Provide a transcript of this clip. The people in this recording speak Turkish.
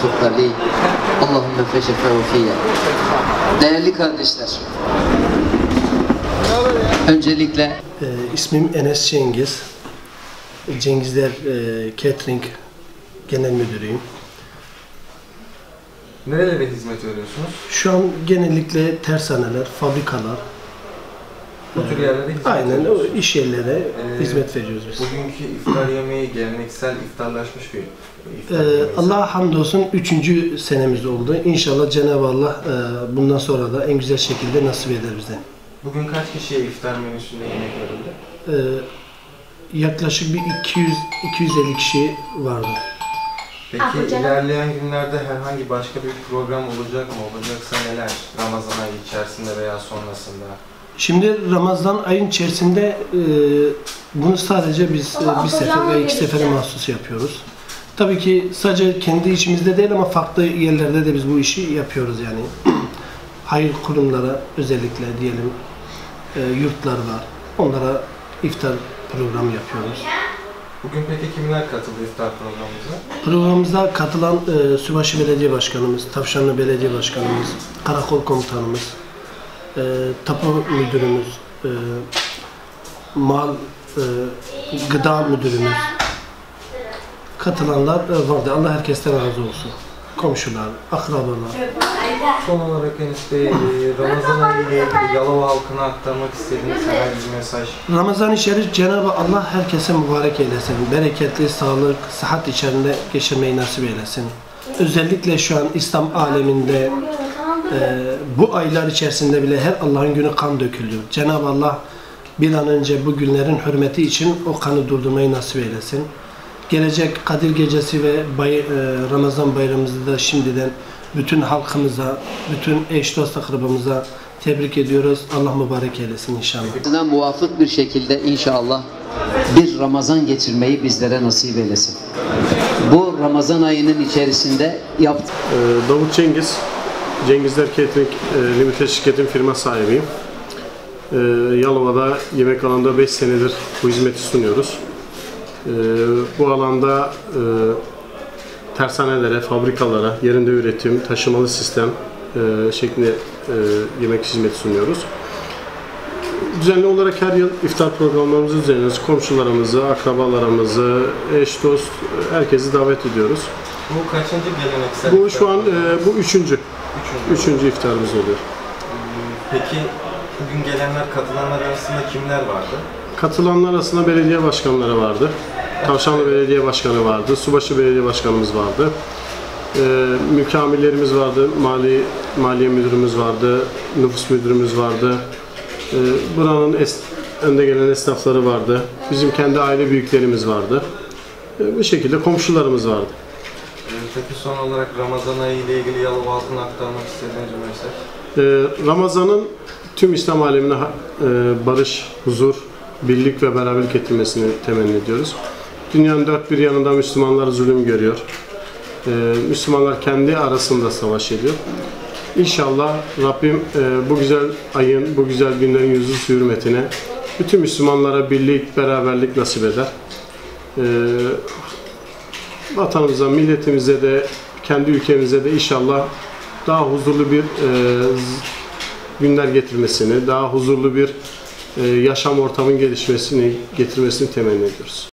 tuqta li. Allahümme feşefe'u fiyye. Değerli kardeşler, öncelikle ismim Enes Cengiz. Cengizler Catering Genel Müdürüyüm. Nerelere hizmet veriyorsunuz? Şu an genellikle tersaneler, fabrikalar, bu tür yerlere hizmet aynen o veriyorsunuz. iş yerlere hizmet veriyoruz biz. Bugünkü iftar yemeği geleneksel iftarlaşmış bir iftar yemeği. Allah'a hamdolsun 3. senemiz oldu. İnşallah Cenab-ı Allah bundan sonra da en güzel şekilde nasip eder bize. Bugün kaç kişiye iftar menüsünde yemek verildi? Yaklaşık bir 200-250 kişi vardı. Peki ilerleyen günlerde herhangi başka bir program olacak mı? Olacaksa neler? Ramazan ayı içerisinde veya sonrasında? Şimdi Ramazan ayın içerisinde bunu sadece biz bir sefer ve 2 sefere mahsus yapıyoruz. Tabii ki sadece kendi içimizde değil ama farklı yerlerde de biz bu işi yapıyoruz yani. Hayır kurumlara özellikle diyelim yurtlar var. Onlara iftar programı yapıyoruz. Bugün peki kimler katıldı iftar programımıza? Programımıza katılan Sübaşı Belediye Başkanımız, Tavşanlı Belediye Başkanımız, Karakol Komutanımız, Tapu Müdürümüz, Gıda Müdürümüz, katılanlar vardı. Allah herkesten razı olsun. Komşular, akrabalar. Son olarak Enes Bey, Ramazan ayı ile ilgili Yalova halkına aktarmak istediğiniz herhangi bir mesaj? Ramazan-ı Şerif Cenab-ı Allah herkese mübarek eylesin. Bereketli, sağlık, sıhhat içerisinde geçirmeyi nasip eylesin. Özellikle şu an İslam aleminde bu aylar içerisinde bile her Allah'ın günü kan dökülüyor. Cenab-ı Allah bir an önce bu günlerin hürmeti için o kanı durdurmayı nasip eylesin. Gelecek Kadir Gecesi ve Ramazan bayramımızı da şimdiden bütün halkımıza, bütün eş dost akrabamıza tebrik ediyoruz. Allah mübarek eylesin inşallah. Muvafık bir şekilde inşallah bir Ramazan geçirmeyi bizlere nasip eylesin. Bu Ramazan ayının içerisinde Davut Cengiz, Cengizler Catering Limited şirketin firma sahibiyim. Yalova'da yemek alanında 5 senedir bu hizmeti sunuyoruz. Bu alanda tersanelere, fabrikalara, yerinde üretim, taşımalı sistem şeklinde yemek hizmeti sunuyoruz. Düzenli olarak her yıl iftar programlarımızı düzenliyoruz. Komşularımızı, akrabalarımızı, eş, dost, herkesi davet ediyoruz. Bu kaçıncı geleneksel? Bu şu an bu üçüncü iftarımız oluyor. Peki bugün gelenler, katılanlar arasında kimler vardı? Katılanlar arasında belediye başkanları vardı. Tavşanlı Belediye Başkanı vardı. Subaşı Belediye Başkanımız vardı. Mükamirlerimiz vardı. Maliye Müdürümüz vardı. Nüfus Müdürümüz vardı. Buranın önde gelen esnafları vardı. Bizim kendi aile büyüklerimiz vardı. Bu şekilde komşularımız vardı. Peki son olarak Ramazan ayı ile ilgili Yalova halkına aktarmak istediğiniz bir mesaj? Ramazan'ın tüm İslam alemine barış, huzur, birlik ve beraberlik getirmesini temenni ediyoruz. Dünyanın dört bir yanında Müslümanlar zulüm görüyor. Müslümanlar kendi arasında savaş ediyor. İnşallah Rabbim bu güzel ayın, bu güzel günlerin yüzü hürmetine bütün Müslümanlara birlik, beraberlik nasip eder. Vatanımıza, milletimize de, kendi ülkemize de inşallah daha huzurlu bir günler getirmesini, daha huzurlu bir yaşam ortamının gelişmesini, getirmesini temenni ediyoruz.